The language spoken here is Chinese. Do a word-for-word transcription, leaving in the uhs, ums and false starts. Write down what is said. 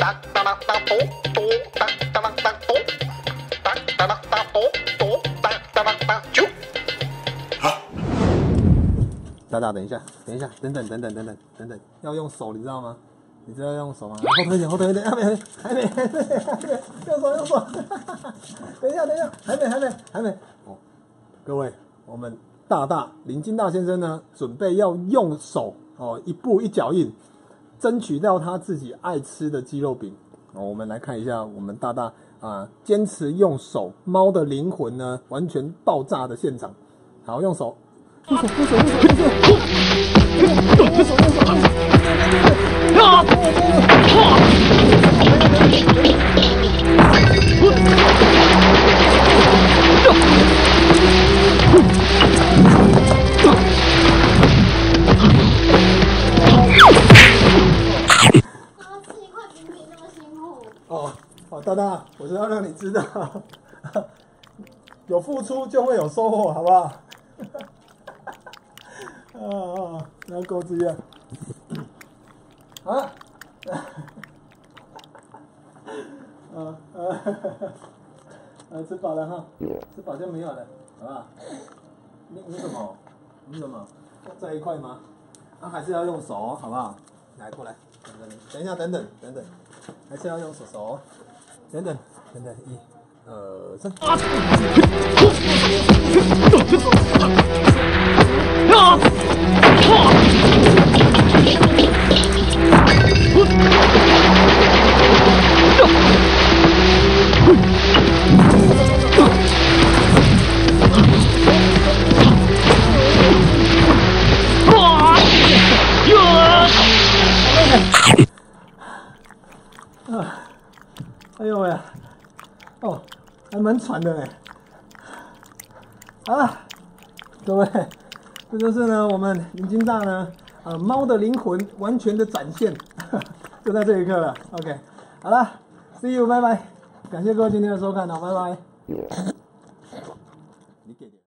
哒哒啦哒咚咚，哒哒啦哒咚，哒哒啦哒咚咚，哒哒啦哒啾。大大，等一下，等一下，等等等等等等等等，要用手，你知道吗？你知道要用手吗？后退一点，后退一点，还没，还没，还没，还没，用手，用手。等一下，等一下，还没，还没，还没。哦，各位，我们大大林金大先生呢，准备要用手哦，一步一脚印，争取到他自己爱吃的鸡肉饼。哦，我们来看一下我们大大啊，坚持用手，猫的灵魂呢，完全爆炸的现场。好，用手。用手，用手，用手，用手，用手，用手，哦哦，大大，我是要让你知道，有付出就会有收获，好不好？啊啊！不要够这样啊！啊啊！啊，吃饱了哈，吃饱就没有了，好不好？你你什么？你什么？在一块吗？啊，还是要用手，好不好？来，过来，等等，等一下，等等，等等，还是要用手手，等等，等等，一、二、三。啊！啊！哎呦喂！哦，还蛮喘的嘞。好了，各位，这就是呢我们林金大呢，呃，猫的灵魂完全的展现，就在这一刻了。OK， 好了 ，See you， 拜拜。感谢各位今天的收看哦，拜拜。你给点。